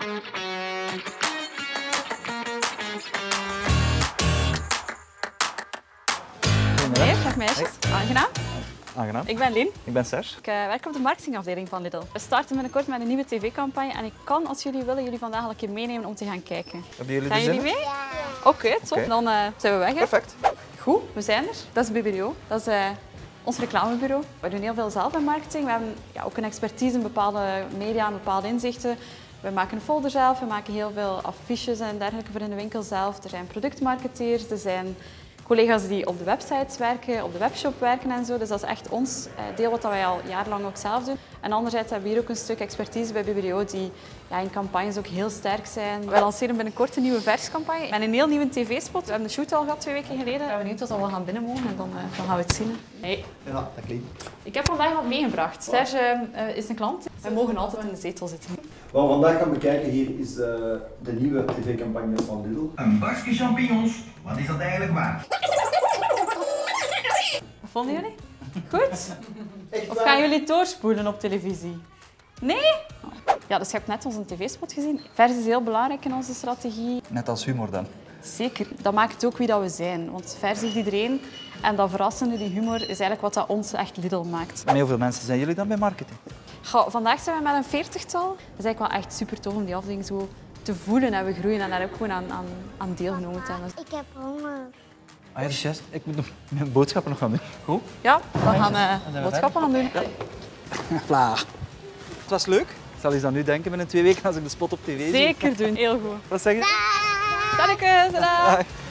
Meneer, dag meisjes. Aangenaam. Aangenaam. Ik ben Lien. Ik ben Serge. Ik werk op de marketingafdeling van Lidl. We starten binnenkort met een nieuwe tv-campagne en ik kan, als jullie willen, jullie vandaag al een keer meenemen om te gaan kijken. Hebben jullie Gaan er jullie zin in? mee? Ja. Oké, top. Oké. Dan zijn we weg. Hè? Perfect. Goed, we zijn er. Dat is BBDO. Dat is ons reclamebureau. We doen heel veel zelf in marketing. We hebben ook een expertise in bepaalde media en bepaalde inzichten. We maken een folder zelf, we maken heel veel affiches en dergelijke voor in de winkel zelf. Er zijn productmarketeers, er zijn collega's die op de websites werken, op de webshop werken en zo. Dus dat is echt ons deel wat wij al jarenlang ook zelf doen. En anderzijds hebben we hier ook een stuk expertise bij BBDO die in campagnes ook heel sterk zijn. We lanceren binnenkort een nieuwe verscampagne met een heel nieuwe tv-spot. We hebben de shoot al gehad 2 weken geleden. Ik ben benieuwd wat we wel gaan binnen mogen en dan gaan we het zien. Hey. Ja, dat klinkt. Ik heb vandaag wat meegebracht. Serge is een klant. Wij mogen altijd in de zetel zitten. Wat we vandaag gaan bekijken hier is de nieuwe tv-campagne van Lidl. Een bakje champignons, wat is dat eigenlijk waard? Wat vonden jullie? Goed? Echt Of waar? gaan jullie doorspoelen op televisie? Nee? Ja, dus je hebt net onze tv-spot gezien. Vers is heel belangrijk in onze strategie. Net als humor dan. Zeker, dat maakt ook wie dat we zijn. Want vers heeft iedereen. En dat verrassende, die humor, is eigenlijk wat dat ons echt Lidl maakt. En hoeveel mensen zijn jullie dan bij marketing? Goh, vandaag zijn we met een 40-tal. Dat is eigenlijk wel echt super tof om die afdeling zo te voelen en we groeien en daar ook gewoon aan deelgenomen te hebben. Ik heb honger. Ah ja, dat is juist. Ik moet mijn boodschappen nog gaan doen. Goed? Ja, we gaan boodschappen gaan doen. Vla. Het was leuk. Ik zal eens aan u denken binnen 2 weken als ik de spot op tv zie. Zeker doen, heel goed. Wat zeg je? Dank je,